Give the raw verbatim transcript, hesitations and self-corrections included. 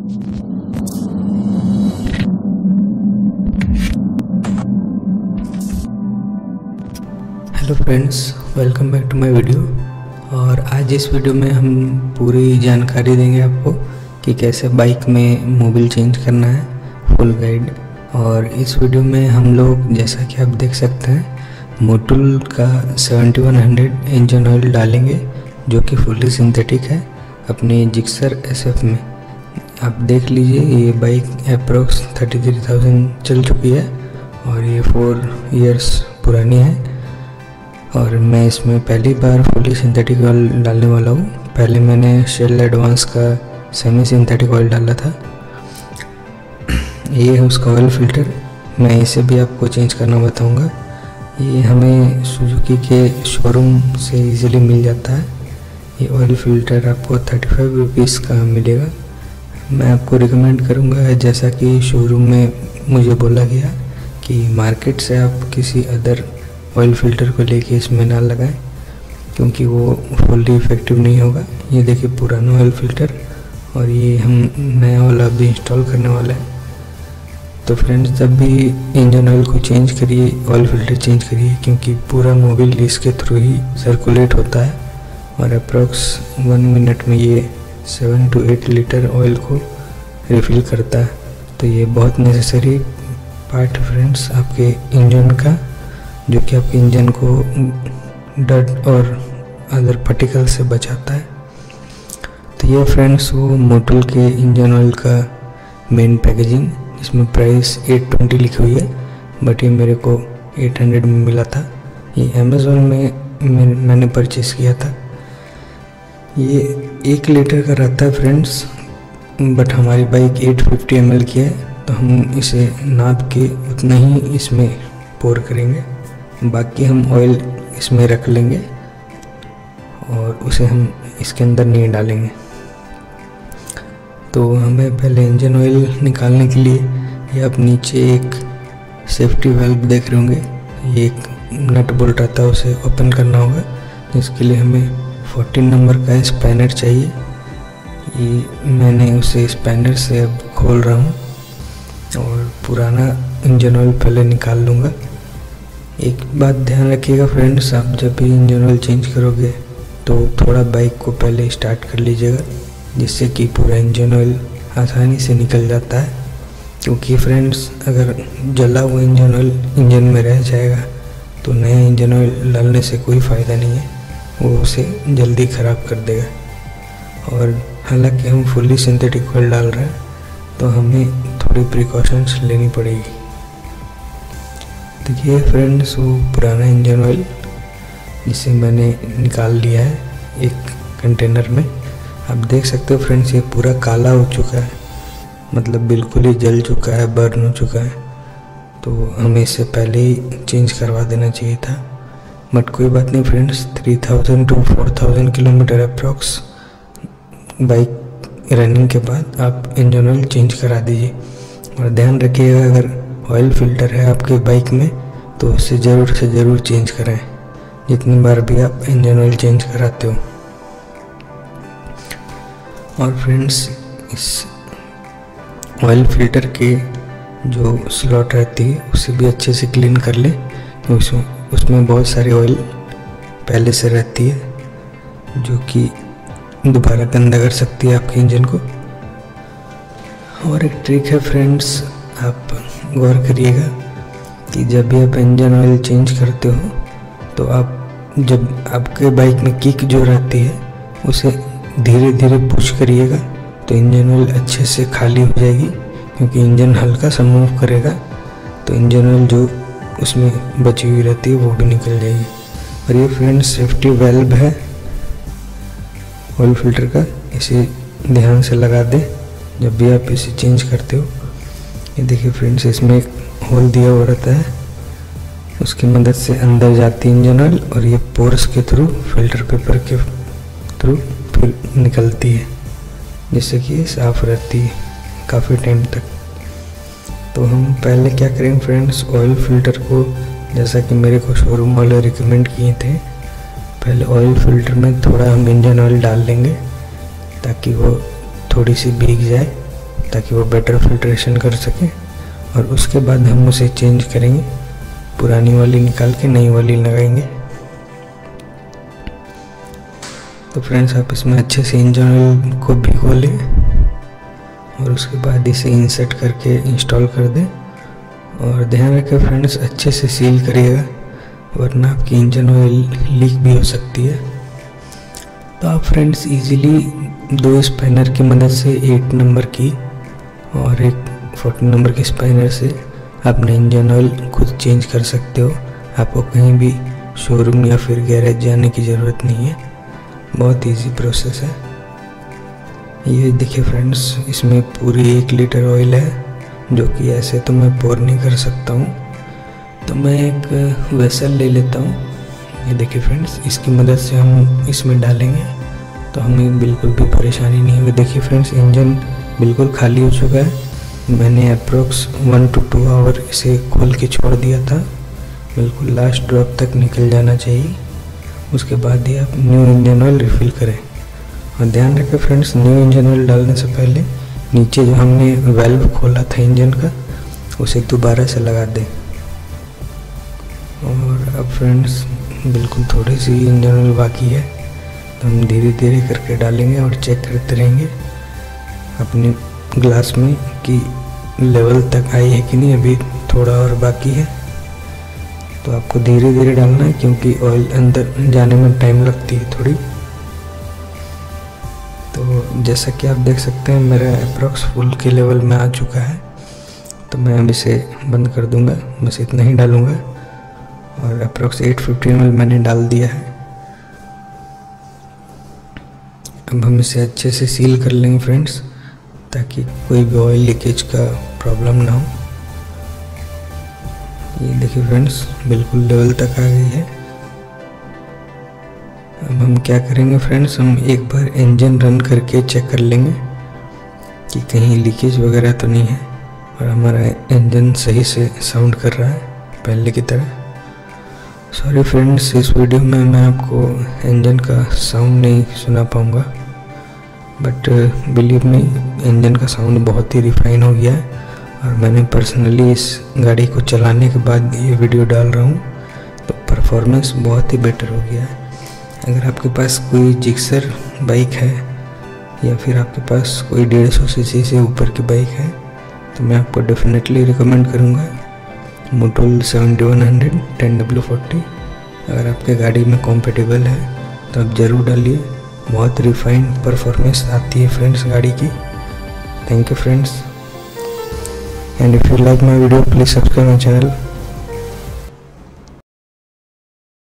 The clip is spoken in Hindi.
Hello friends, welcome back to my video. और आज इस वीडियो में हम पूरी जानकारी देंगे आपको कि कैसे बाइक में मोबिल चेंज करना है, फुल गाइड। और इस वीडियो में हम लोग, जैसा कि आप देख सकते हैं, मोटुल का seventy one hundred engine oil डालेंगे जो कि फुल्ली सिंथेटिक है अपने जिक्सर एसएफ में। आप देख लीजिए, ये bike approx thirty three thousand चल चुकी है और ये फोर इयर्स पुरानी है। और मैं इसमें पहली बार फुली सिंथेटिक ऑयल डालने वाला हूँ। पहले मैंने शेल एडवांस का सेमी सिंथेटिक ऑयल डाला था। ये है उसका ऑयल फ़िल्टर, मैं इसे भी आपको चेंज करना बताऊँगा। ये हमें सुजुकी के शोरूम से इजीली मिल जाता है। ये ऑयल फ़िल्टर आपको थर्टी फाइव रुपीज़ का मिलेगा। मैं आपको रिकमेंड करूँगा, जैसा कि शोरूम में मुझे बोला गया, कि मार्केट से आप किसी अदर ऑयल फ़िल्टर को लेके इसमें ना लगाएं, क्योंकि वो फुल्ली इफ़ेक्टिव नहीं होगा। ये देखिए पुराना ऑयल फ़िल्टर, और ये हम नया वाला भी इंस्टॉल करने वाला है। तो फ्रेंड्स, जब भी इंजन ऑयल को चेंज करिए, ऑयल फ़िल्टर चेंज करिए, क्योंकि पूरा मोबिल इसके थ्रू ही सर्कुलेट होता है और अप्रॉक्स वन मिनट में ये seven two eight litre oil को रिफ़िल करता है। तो ये बहुत नेसेसरी पार्ट है फ्रेंड्स आपके इंजन का, जो कि आपके इंजन को डस्ट और अदर पार्टिकल से बचाता है। तो ये फ्रेंड्स वो मोटुल के इंजन ऑयल का मेन पैकेजिंग, इसमें प्राइस एट ट्वेंटी लिखी हुई है, बट ये मेरे को एट हंड्रेड में मिला था। ये अमेज़ॉन में मैं, मैंने परचेज़ किया था। ये एक लीटर का रहता है फ्रेंड्स, बट हमारी बाइक एट फिफ्टी एम एल की है, तो हम इसे नाप के उतना ही इसमें पोर करेंगे। बाकी हम ऑयल इसमें रख लेंगे और उसे हम इसके अंदर नहीं डालेंगे। तो हमें पहले इंजन ऑयल निकालने के लिए, ये आप नीचे एक सेफ्टी वाल्व देख रहे होंगे, ये एक नट बोल्ट आता है, उसे ओपन करना होगा, जिसके लिए हमें फोर्टीन नंबर का स्पैनर चाहिए। ये मैंने उसे स्पैनर से अब खोल रहा हूँ और पुराना इंजन ऑयल पहले निकाल लूँगा। एक बात ध्यान रखिएगा फ्रेंड्स, आप जब भी इंजन ऑयल चेंज करोगे तो थोड़ा बाइक को पहले स्टार्ट कर लीजिएगा, जिससे कि पूरा इंजन ऑयल आसानी से निकल जाता है। क्योंकि फ्रेंड्स, अगर जला हुआ इंजन ऑयल इंजन में रह जाएगा तो नया इंजन ऑयल डालने से कोई फ़ायदा नहीं है, वो उसे जल्दी ख़राब कर देगा। और हालांकि हम फुल्ली सिंथेटिक ऑयल डाल रहे हैं, तो हमें थोड़ी प्रिकॉशंस लेनी पड़ेगी। तो ये फ्रेंड्स वो पुराना इंजन ऑयल, जिसे मैंने निकाल लिया है एक कंटेनर में। आप देख सकते हो फ्रेंड्स, ये पूरा काला हो चुका है, मतलब बिल्कुल ही जल चुका है, बर्न हो चुका है। तो हमें इससे पहले ही चेंज करवा देना चाहिए था, बट कोई बात नहीं friends. Three thousand to four thousand kilometre approx bike running के बाद आप इंजन ऑयल चेंज करा दीजिए। और ध्यान रखिएगा, अगर ऑयल फ़िल्टर है आपके बाइक में तो उसे ज़रूर से ज़रूर चेंज कराएं, जितनी बार भी आप इंजन ऑयल चेंज कराते हो। और फ्रेंड्स, इस ऑयल फ़िल्टर के जो स्लॉट रहती है उसे भी अच्छे से क्लीन कर लें, उसमें उसमें बहुत सारी ऑयल पहले से रहती है, जो कि दोबारा गंदा कर सकती है आपके इंजन को। और एक ट्रिक है फ्रेंड्स, आप गौर करिएगा कि जब भी आप इंजन ऑयल चेंज करते हो तो आप, जब आपके बाइक में किक जो रहती है उसे धीरे धीरे पुश करिएगा, तो इंजन ऑयल अच्छे से खाली हो जाएगी। क्योंकि इंजन हल्का सा मूव करेगा तो इंजन ऑयल जो उसमें बची हुई रहती है वो भी निकल जाएगी। और ये फ्रेंड्स सेफ्टी वाल्व है ऑयल फ़िल्टर का, इसे ध्यान से लगा दें जब भी आप इसे चेंज करते हो। ये देखिए फ्रेंड्स, इसमें एक होल दिया हुआ रहता है, उसकी मदद से अंदर जाती है इंजन ऑयल और ये पोर्स के थ्रू, फिल्टर पेपर के थ्रू फिर निकलती है, जिससे कि साफ़ रहती है काफ़ी टाइम तक। तो हम पहले क्या करेंगे फ्रेंड्स, ऑयल फ़िल्टर को, जैसा कि मेरे को शोरूम वाले रिकमेंड किए थे, पहले ऑयल फ़िल्टर में थोड़ा हम इंजन ऑयल डाल लेंगे ताकि वो थोड़ी सी भीग जाए ताकि वो बेटर फिल्ट्रेशन कर सके, और उसके बाद हम उसे चेंज करेंगे, पुरानी वाली निकाल के नई वाली लगाएंगे। तो फ्रेंड्स आप इसमें अच्छे से इंजन ऑयल को भिगो लें और उसके बाद इसे इंसर्ट करके इंस्टॉल कर दें। और ध्यान रखें फ्रेंड्स, अच्छे से सील करिएगा वरना आपकी इंजन ऑयल लीक भी हो सकती है। तो आप फ्रेंड्स इजीली दो स्पैनर की मदद से एट नंबर की और एक फोर्टीन नंबर के स्पैनर से अपना इंजन ऑयल खुद चेंज कर सकते हो। आपको कहीं भी शोरूम या फिर गैरेज जाने की ज़रूरत नहीं है, बहुत इजी प्रोसेस है। ये देखिए फ्रेंड्स, इसमें पूरी एक लीटर ऑयल है, जो कि ऐसे तो मैं पोर नहीं कर सकता हूँ, तो मैं एक वेसल ले लेता हूँ। ये देखिए फ्रेंड्स, इसकी मदद से हम इसमें डालेंगे तो हमें बिल्कुल भी परेशानी नहीं होगी। देखिए फ्रेंड्स, इंजन बिल्कुल खाली हो चुका है। मैंने approx one to two hour इसे खोल के छोड़ दिया था, बिल्कुल लास्ट ड्रॉप तक निकल जाना चाहिए। उसके बाद ही आप न्यू इंजन ऑयल रिफ़िल करें। और ध्यान रखें फ्रेंड्स, न्यू इंजन ऑयल डालने से पहले नीचे जो हमने वेल्व खोला था इंजन का, उसे दोबारा से लगा दें। और अब फ्रेंड्स बिल्कुल थोड़ी सी इंजन ऑयल बाकी है, तो हम धीरे धीरे करके डालेंगे और चेक करते रहेंगे अपने ग्लास में कि लेवल तक आई है कि नहीं। अभी थोड़ा और बाकी है, तो आपको धीरे धीरे डालना है क्योंकि ऑयल अंदर जाने में टाइम लगती है थोड़ी। तो जैसा कि आप देख सकते हैं मेरा अप्रॉक्स फुल के लेवल में आ चुका है, तो मैं अब इसे बंद कर दूंगा, बस इतना ही डालूंगा। और approx eight fifty M L मैंने डाल दिया है। अब हम इसे अच्छे से सील कर लेंगे फ्रेंड्स, ताकि कोई भी ऑयल लीकेज का प्रॉब्लम ना हो। ये देखिए फ्रेंड्स, बिल्कुल लेवल तक आ गई है। अब हम क्या करेंगे फ्रेंड्स, हम एक बार इंजन रन करके चेक कर लेंगे कि कहीं लीकेज वगैरह तो नहीं है और हमारा इंजन सही से साउंड कर रहा है पहले की तरह। सॉरी फ्रेंड्स, इस वीडियो में मैं आपको इंजन का साउंड नहीं सुना पाऊँगा, बट बिलीव मी, इंजन का साउंड बहुत ही रिफाइन हो गया है। और मैंने पर्सनली इस गाड़ी को चलाने के बाद ये वीडियो डाल रहा हूँ, तो परफॉर्मेंस बहुत ही बेटर हो गया है। अगर आपके पास कोई जिक्सर बाइक है या फिर आपके पास कोई डेढ़ सौ सी सी से ऊपर की बाइक है, तो मैं आपको डेफिनेटली रिकमेंड करूँगा Motul seventy one hundred ten W forty. अगर आपके गाड़ी में कॉम्पेटिबल है तो आप ज़रूर डालिए, बहुत रिफाइंड परफॉर्मेंस आती है फ्रेंड्स गाड़ी की। Thank you friends, and if you like my video please subscribe my channel.